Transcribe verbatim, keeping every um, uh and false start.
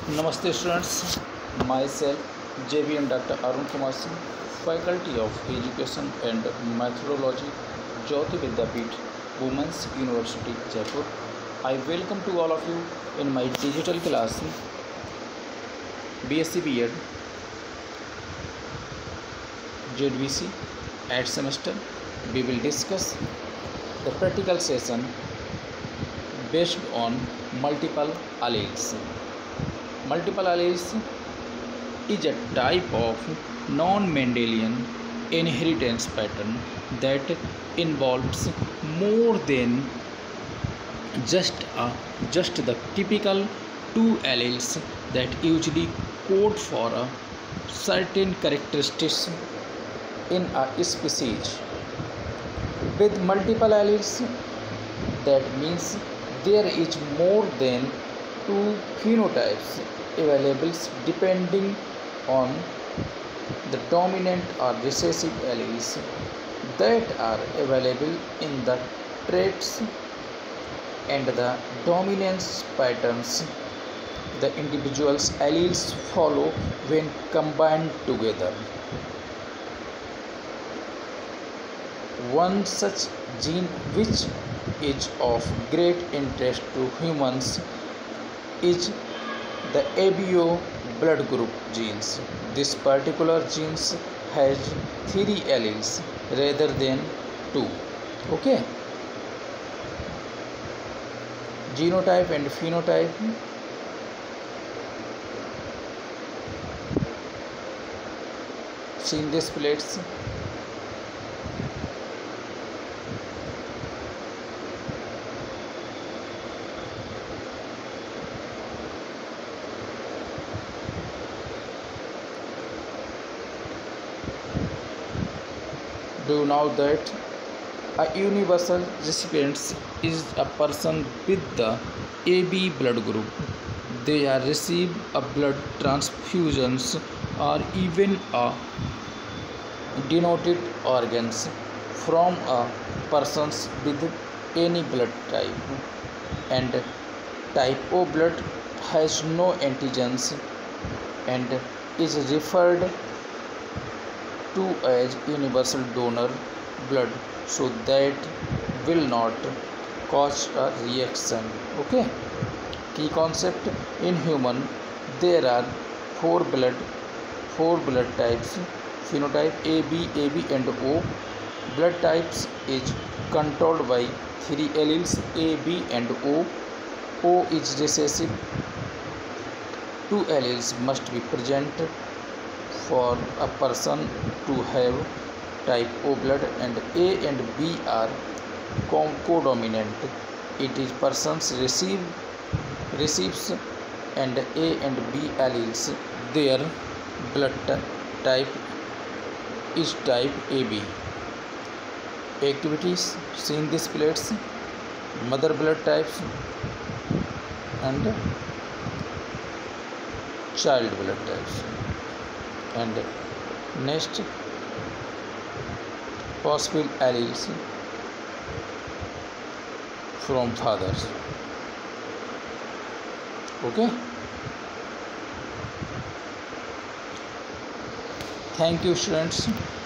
Namaste students, myself J V M Doctor Arun Kumar Singh, Faculty of Education and Methodology, Jyoti Vidyapeeth, Women's University, Jaipur. I welcome to all of you in my digital class B Sc B Ed Z V C eighth semester. We will discuss the practical session based on multiple alleles. Multiple alleles is a type of non-Mendelian inheritance pattern that involves more than just a, just the typical two alleles that usually code for a certain characteristics in a species. With multiple alleles, that means there is more than two phenotypes available depending on the dominant or recessive alleles that are available in the traits and the dominance patterns the individual's alleles follow when combined together. One such gene which is of great interest to humans is the A B O blood group genes. This particular gene has three alleles rather than two. Okay. Genotype and phenotype. See in these plates. Do you know that a universal recipient is a person with the A B blood group? They are receive a blood transfusions or even a denoted organs from a persons with any blood type, and type O blood has no antigens and is referred to as universal donor blood, so that will not cause a reaction. Okay, key concept: in human there are four blood four blood types: phenotype A B, A B and O. Blood types is controlled by three alleles A, B and O. O is recessive. Two alleles must be present for a person to have type O blood, and A and B are codominant. It is persons receive receives and A and B alleles. Their blood type is type A B. Activities seen these plates: mother blood types and child blood types. And next, possible alleles from fathers. Okay. Thank you, students.